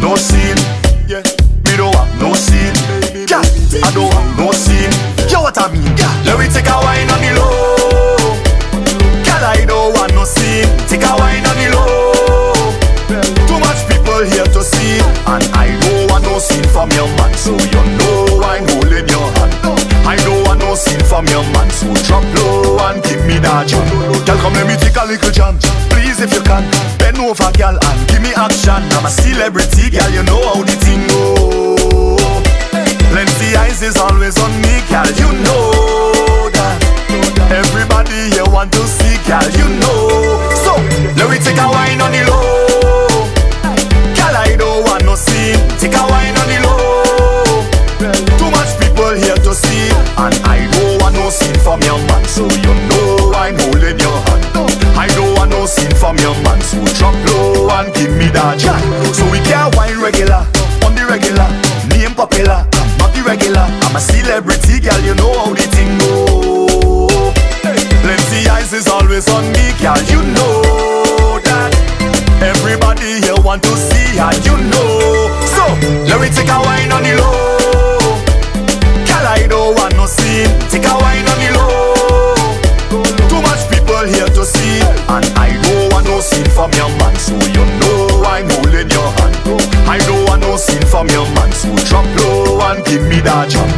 no scene. Yeah, me don't want no scene. Yeah, I don't want no scene. You what I mean? Yeah, let me take a wine on the low. Girl, I don't want no scene. Take a wine on the low. Too much people here to see, and I don't want no scene from your man. So you know I'm holding your hand. I don't want no scene from your man. So drop low and give me that jam. Girl, come let me take a little jam. Please if you can, bend over girl and give me action. I'm a celebrity girl, you know how the thing go. Plenty eyes is always on me, girl, you know that. Everybody here want to see, girl, you know. So, let me take a wine on the low. Girl, I don't want no scene. Take a wine on the low. Too much people here to see, and I don't want no scene from your man. So you know I'm holding your hand. I don't want no scene from your man. So drop low and give me that jam. So we can't wine regular, on the regular. Name popular, not the regular. I'm a celebrity girl, you know how the thing go. Plenty eyes is always on me, girl, you know that. Everybody here want to see how you know. So, let me take a wine on the low. Girl, I don't want no scene. Take a wine on the low. Too much people here to see, and I don't want no scene from your man. So you know I'm holding your hand. I don't want no scene from your man. So drop low and give me that jump.